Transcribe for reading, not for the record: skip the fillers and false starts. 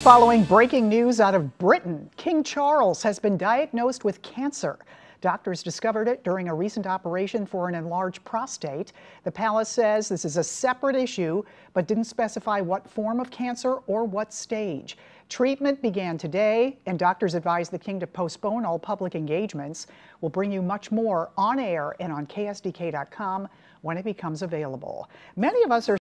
Following breaking news out of Britain, King Charles has been diagnosed with cancer. Doctors discovered it during a recent operation for an enlarged prostate. The palace says this is a separate issue, but didn't specify what form of cancer or what stage. Treatment began today, and doctors advised the king to postpone all public engagements. We'll bring you much more on air and on KSDK.com when it becomes available. Many of us are